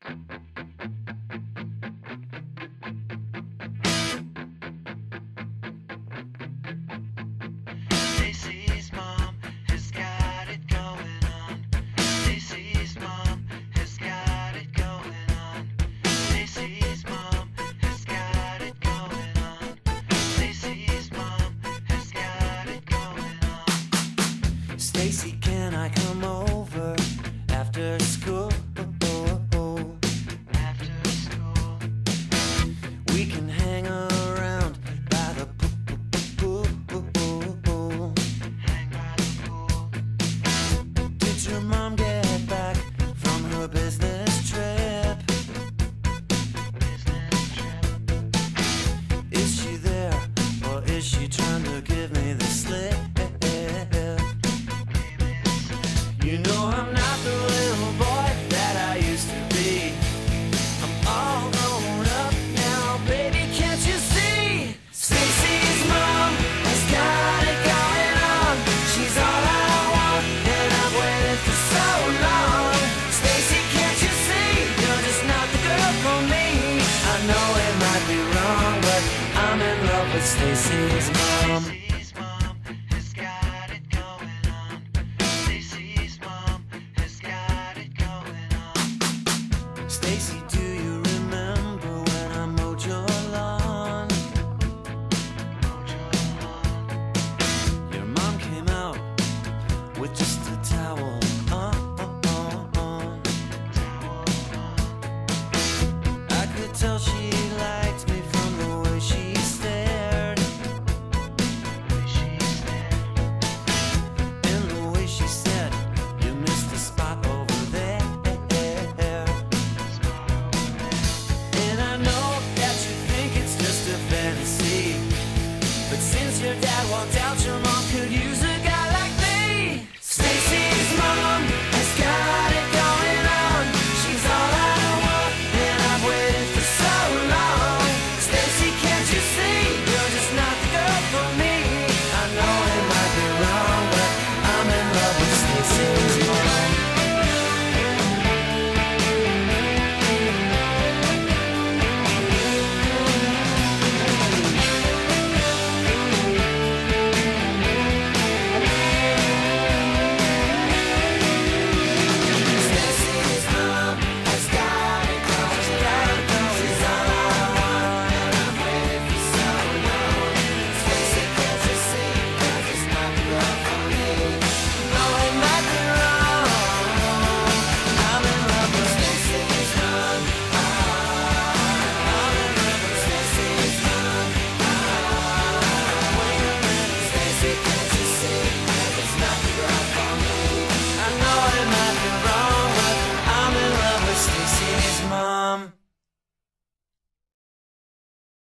Staceys Mom has got it going on. Staceys Mom has got it going on. Staceys Mom has got it going on. Staceys Mom has got it going on. Stacey, can I come over after school? After school, we can hang around by the pool. Hang by the pool. Did your mom get back from her business trip? Business trip. Is she there, or is she trying to give me the slip? You know I'm not the little boy that I used to be. I'm all grown up now, baby, can't you see? Staceys Mom has got it going on. She's all I want, and I've waited for so long. Stacey, can't you see? You're just not the girl for me. I know it might be wrong, but I'm in love with Staceys Mom. Staceys Mom has got it going on. Staceys Mom has got it going on. Stacey, do you remember when I mowed your lawn? Mowed your lawn. Your mom came out with just a towel on. I could tell she liked me from the way she stared. And the way she said, you missed a spot over there. And I know that you think it's just a fantasy, but since your dad walked out